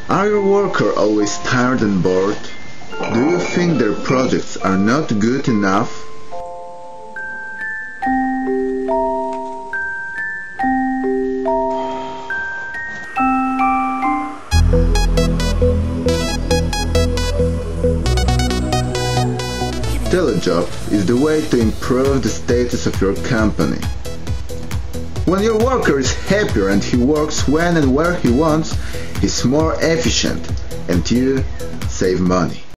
Are your workers always tired and bored? Do you think their projects are not good enough? Telejob is the way to improve the status of your company. When your worker is happier and he works when and where he wants, he's more efficient and you save money.